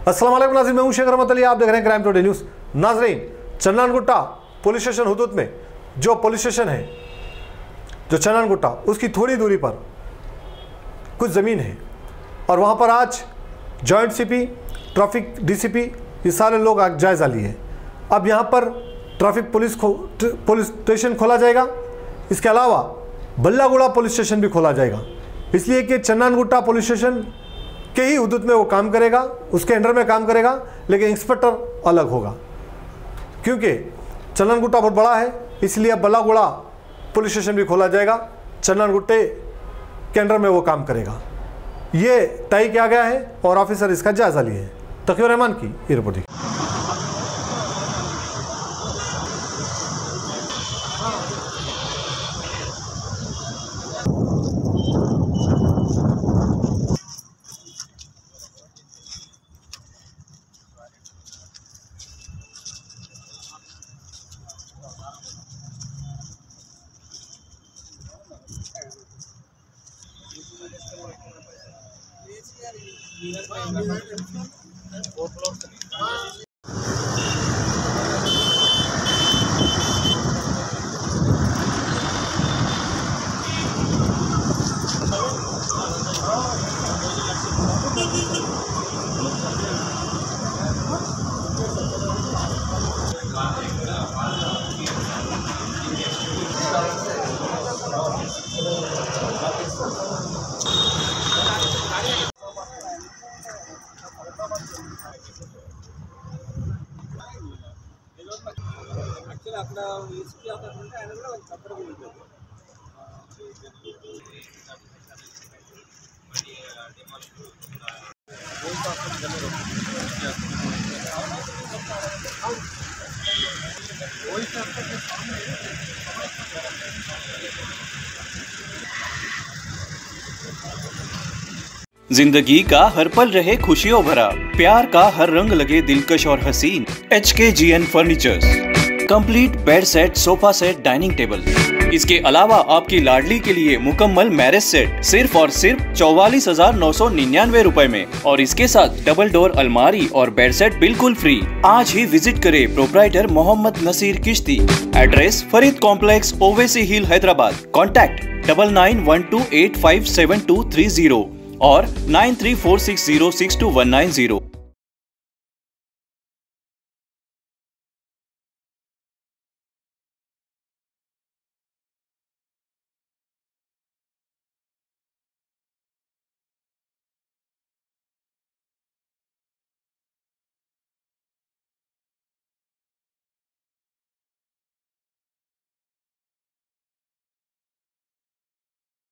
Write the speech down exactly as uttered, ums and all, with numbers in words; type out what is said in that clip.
अस्सलाम वालेकुम नाज़रीन, मैं हूं शेख रहमत अली, आप देख रहे हैं क्राइम टुडे न्यूज़। नाज़रीन, चन्नानगुट्टा पुलिस स्टेशन हुदूद में जो पुलिस स्टेशन है, जो चन्नानगुट्टा, उसकी थोड़ी दूरी पर कुछ ज़मीन है और वहां पर आज जॉइंट सीपी, ट्रैफिक डीसीपी, ये सारे लोग आज जायज़ा लिए। अब यहां पर ट्रैफिक पुलिस खो पुलिस स्टेशन खोला जाएगा। इसके अलावा बल्लागुड़ा पुलिस स्टेशन भी खोला जाएगा, इसलिए कि चन्नानगुट्टा पुलिस स्टेशन के ही हुदूद में वो काम करेगा, उसके अंडर में काम करेगा, लेकिन इंस्पेक्टर अलग होगा। क्योंकि चन्नानगुट्टा बहुत बड़ा है, इसलिए अब बल्लागुड़ा पुलिस स्टेशन भी खोला जाएगा, चन्नानगुट्टे के अंडर में वो काम करेगा। ये तय किया गया है और ऑफिसर इसका जायजा लिए हैं। तकीर रहमान की ये रिपोर्ट। అక్కడ ఏసీ అక్కడ ఉంటే ఆయన కూడా సపరేట్గా ఉంటుంది. जिंदगी का हर पल रहे खुशियों भरा, प्यार का हर रंग लगे दिलकश और हसीन। H K G N furnitures, complete bed set, sofa set, dining table. इसके अलावा आपकी लाडली के लिए मुकम्मल मैरिज सेट सिर्फ और सिर्फ चौवालीस हजार नौ सौ निन्यानवे रूपए में, और इसके साथ डबल डोर अलमारी और बेड सेट बिल्कुल फ्री। आज ही विजिट करें proprietor Mohammad Nasir Kishti. Address Farid complex, Owaisi hill, Hyderabad. Contact double nine one two eight five seven two three zero और nine three four six zero six two one nine zero.